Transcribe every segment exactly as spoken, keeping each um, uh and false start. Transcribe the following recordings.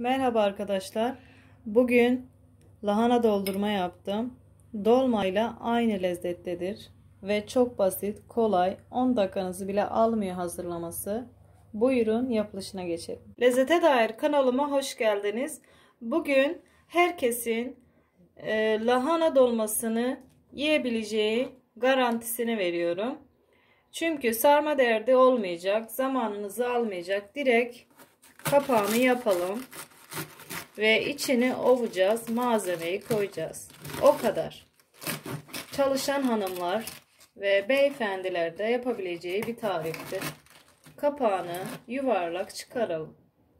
Merhaba arkadaşlar. Bugün lahana doldurma yaptım. Dolmayla aynı lezzettedir ve çok basit, kolay, on dakikanızı bile almıyor hazırlaması. Buyurun yapılışına geçelim. Lezzete dair kanalıma hoş geldiniz. Bugün herkesin e, lahana dolmasını yiyebileceği garantisini veriyorum. Çünkü sarma derdi olmayacak, zamanınızı almayacak. Direkt kapağını yapalım. Ve içini ovacağız. Malzemeyi koyacağız. O kadar. Çalışan hanımlar ve beyefendiler de yapabileceği bir tariftir. Kapağını yuvarlak çıkaralım.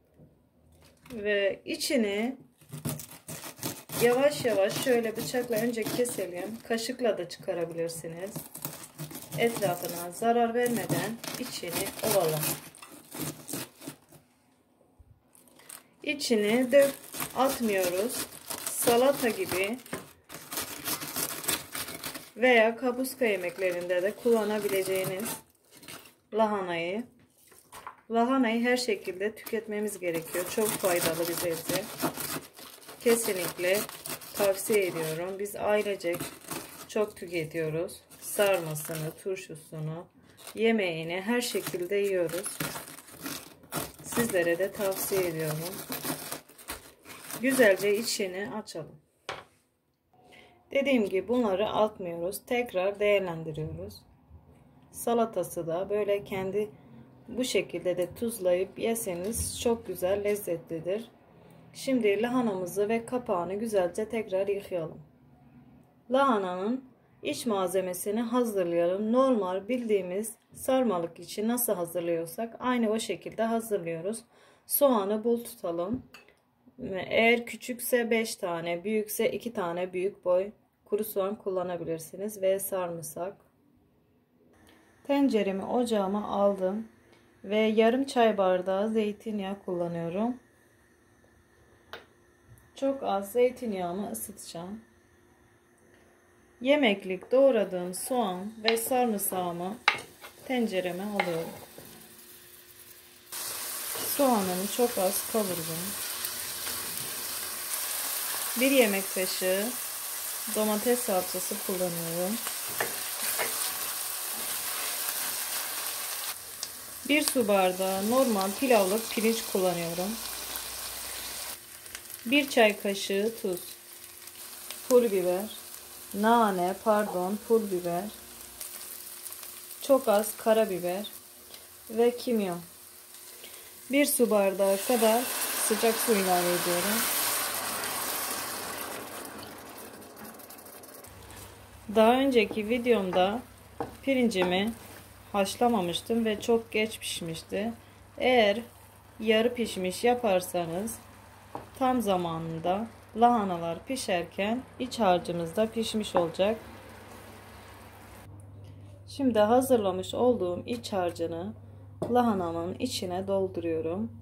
Ve içini yavaş yavaş şöyle bıçakla önce keselim. Kaşıkla da çıkarabilirsiniz. Etrafına zarar vermeden içini ovalım. İçini dök atmıyoruz. Salata gibi veya kapuska yemeklerinde de kullanabileceğiniz lahanayı lahanayı her şekilde tüketmemiz gerekiyor. Çok faydalı bir sebze. Kesinlikle tavsiye ediyorum. Biz ailecek çok tüketiyoruz. Sarmasını, turşusunu, yemeğini her şekilde yiyoruz. Sizlere de tavsiye ediyorum. Güzelce içini açalım. Dediğim gibi bunları atmıyoruz. Tekrar değerlendiriyoruz. Salatası da böyle kendi bu şekilde de tuzlayıp yeseniz çok güzel, lezzetlidir. Şimdi lahanamızı ve kapağını güzelce tekrar yıkayalım. Lahananın iç malzemesini hazırlayalım. Normal bildiğimiz sarmalık için nasıl hazırlıyorsak aynı o şekilde hazırlıyoruz. Soğanı bol tutalım. Eğer küçükse beş tane, büyükse iki tane büyük boy kuru soğan kullanabilirsiniz ve sarımsak. Tenceremi ocağıma aldım ve yarım çay bardağı zeytinyağı kullanıyorum. Çok az zeytinyağımı ısıtacağım. Yemeklik doğradığım soğan ve sarımsağımı tencereme alıyorum. Soğanımı çok az kavurdum. Bir yemek kaşığı domates salçası kullanıyorum. Bir su bardağı normal pilavlık pirinç kullanıyorum. Bir çay kaşığı tuz, pul biber, nane, pardon, pul biber, çok az karabiber ve kimyon. Bir su bardağı kadar sıcak su ilave ediyorum. Daha önceki videomda pirincimi haşlamamıştım ve çok geç pişmişti. Eğer yarı pişmiş yaparsanız tam zamanında lahanalar pişerken iç harcımız da pişmiş olacak. Şimdi hazırlamış olduğum iç harcını lahanamın içine dolduruyorum.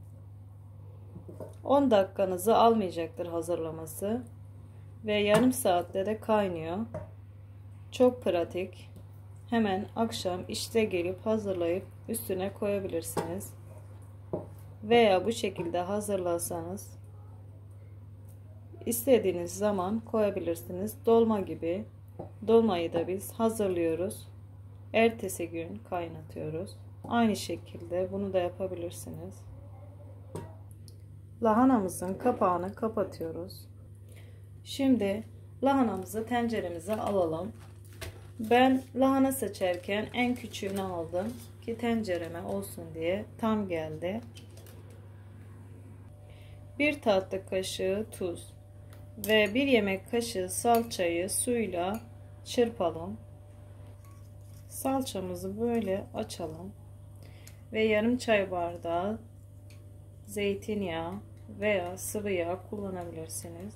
on dakikanızı almayacaktır hazırlaması ve yarım saatte de kaynıyor. Çok pratik. Hemen akşam işte gelip hazırlayıp üstüne koyabilirsiniz. Veya bu şekilde hazırlarsanız istediğiniz zaman koyabilirsiniz. Dolma gibi. Dolmayı da biz hazırlıyoruz. Ertesi gün kaynatıyoruz. Aynı şekilde bunu da yapabilirsiniz. Lahanamızın kapağını kapatıyoruz. Şimdi lahanamızı tenceremize alalım. Ben lahana seçerken en küçüğünü aldım ki tencereme olsun diye tam geldi. Bir tatlı kaşığı tuz ve bir yemek kaşığı salçayı suyla çırpalım. Salçamızı böyle açalım ve yarım çay bardağı zeytinyağı veya sıvı yağ kullanabilirsiniz.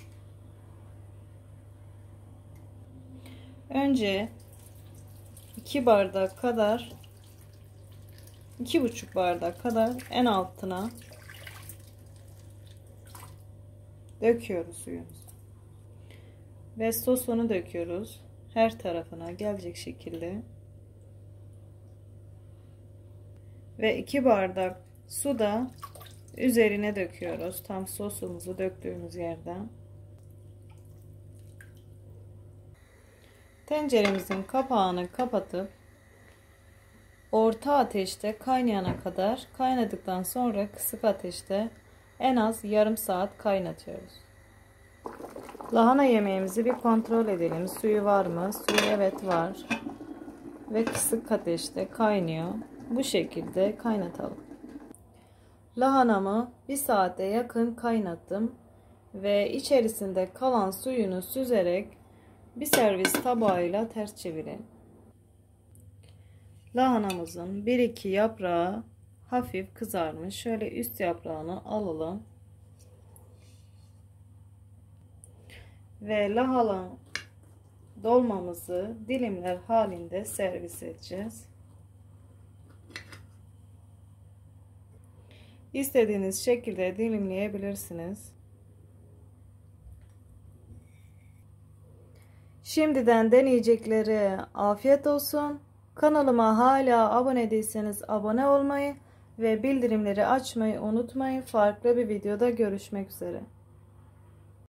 Önce iki bardak kadar iki buçuk bardak kadar en altına döküyoruz suyumuzu. Ve sosunu döküyoruz. Her tarafına gelecek şekilde. Ve iki bardak su da üzerine döküyoruz. Tam sosumuzu döktüğümüz yerden. Tenceremizin kapağını kapatıp orta ateşte kaynayana kadar, kaynadıktan sonra kısık ateşte en az yarım saat kaynatıyoruz. Lahana yemeğimizi bir kontrol edelim. Suyu var mı? Suyu evet var. Ve kısık ateşte kaynıyor. Bu şekilde kaynatalım. Lahanamı bir saate yakın kaynattım ve içerisinde kalan suyunu süzerek bir servis tabağıyla ters çevirin. Lahanamızın bir iki yaprağı hafif kızarmış. Şöyle üst yaprağını alalım. Ve lahana dolmamızı dilimler halinde servis edeceğiz. İstediğiniz şekilde dilimleyebilirsiniz. Şimdiden deneyecekleri afiyet olsun. Kanalıma hala abone değilseniz abone olmayı ve bildirimleri açmayı unutmayın. Farklı bir videoda görüşmek üzere.